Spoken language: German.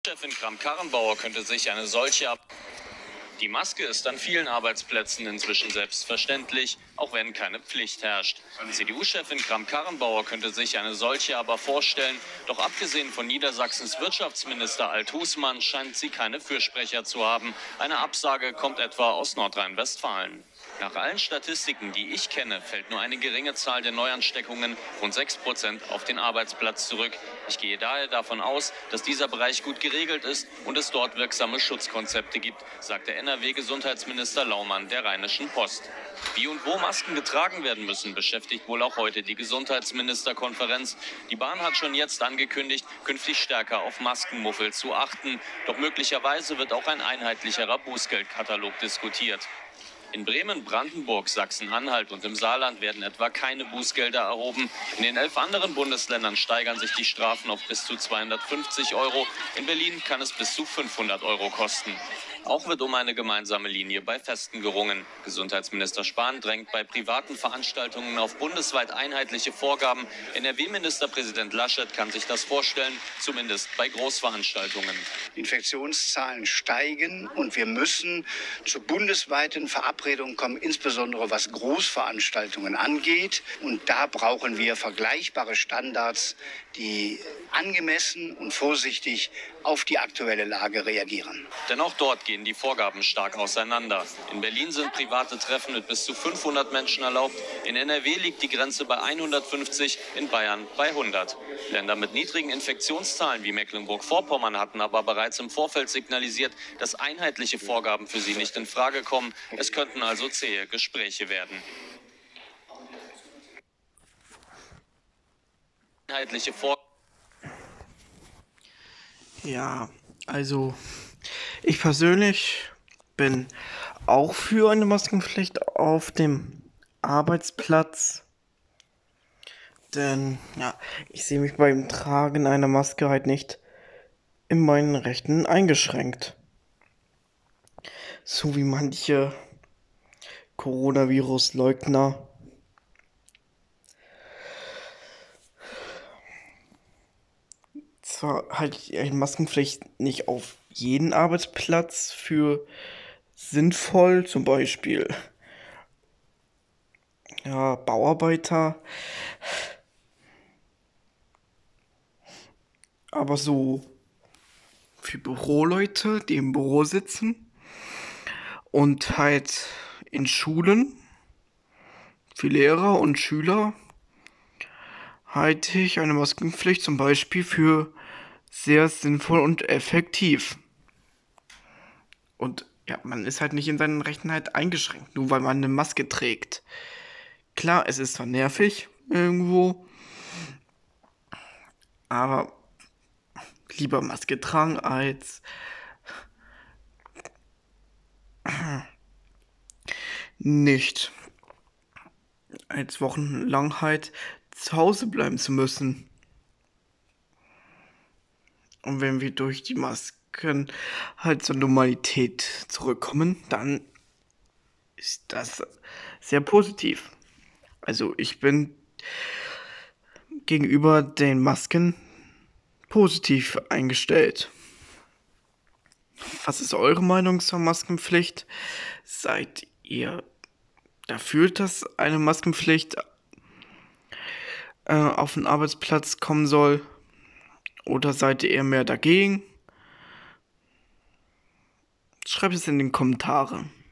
Chefin Kramp-Karrenbauer könnte sich eine solche Die Maske ist an vielen Arbeitsplätzen inzwischen selbstverständlich, auch wenn keine Pflicht herrscht. CDU-Chefin Kramp-Karrenbauer könnte sich eine solche aber vorstellen, doch abgesehen von Niedersachsens Wirtschaftsminister Alt-Husmann scheint sie keine Fürsprecher zu haben. Eine Absage kommt etwa aus Nordrhein-Westfalen. Nach allen Statistiken, die ich kenne, fällt nur eine geringe Zahl der Neuansteckungen, rund 6%, auf den Arbeitsplatz zurück. Ich gehe daher davon aus, dass dieser Bereich gut geregelt ist und es dort wirksame Schutzkonzepte gibt, sagte NRW-Gesundheitsminister Laumann der Rheinischen Post. Wie und wo Masken getragen werden müssen, beschäftigt wohl auch heute die Gesundheitsministerkonferenz. Die Bahn hat schon jetzt angekündigt, künftig stärker auf Maskenmuffel zu achten. Doch möglicherweise wird auch ein einheitlicherer Bußgeldkatalog diskutiert. In Bremen, Brandenburg, Sachsen-Anhalt und im Saarland werden etwa keine Bußgelder erhoben. In den 11 anderen Bundesländern steigern sich die Strafen auf bis zu 250 Euro. In Berlin kann es bis zu 500 Euro kosten. Auch wird um eine gemeinsame Linie bei Festen gerungen. Gesundheitsminister Spahn drängt bei privaten Veranstaltungen auf bundesweit einheitliche Vorgaben. NRW-Ministerpräsident Laschet kann sich das vorstellen, zumindest bei Großveranstaltungen. Die Infektionszahlen steigen und wir müssen zu bundesweiten Verabredungen kommen, insbesondere was Großveranstaltungen angeht. Und da brauchen wir vergleichbare Standards, die angemessen und vorsichtig auf die aktuelle Lage reagieren. Denn auch dort gehen die Vorgaben stark auseinander. In Berlin sind private Treffen mit bis zu 500 Menschen erlaubt. In NRW liegt die Grenze bei 150, in Bayern bei 100. Länder mit niedrigen Infektionszahlen wie Mecklenburg-Vorpommern hatten aber bereits im Vorfeld signalisiert, dass einheitliche Vorgaben für sie nicht in Frage kommen. Es könnten also zähe Gespräche werden. Einheitliche Vorgaben. Ja, also ich persönlich bin auch für eine Maskenpflicht auf dem Arbeitsplatz. Denn ja, ich sehe mich beim Tragen einer Maske halt nicht in meinen Rechten eingeschränkt. So wie manche Coronavirus-Leugner. Zwar halte ich eine Maskenpflicht nicht auf jeden Arbeitsplatz für sinnvoll, zum Beispiel ja, Bauarbeiter, aber so für Büroleute, die im Büro sitzen und halt in Schulen, für Lehrer und Schüler, halte ich eine Maskenpflicht zum Beispiel für sehr sinnvoll und effektiv. Und ja, man ist halt nicht in seinen Rechten halt eingeschränkt, nur weil man eine Maske trägt. Klar, es ist zwar nervig irgendwo, aber lieber Maske tragen als nicht als wochenlang halt zu Hause bleiben zu müssen. Und wenn wir durch die Masken halt zur Normalität zurückkommen, dann ist das sehr positiv. Also ich bin gegenüber den Masken positiv eingestellt. Was ist eure Meinung zur Maskenpflicht? Seid ihr dafür, dass eine Maskenpflicht auf den Arbeitsplatz kommen soll? Oder seid ihr eher mehr dagegen? Schreibt es in den Kommentaren.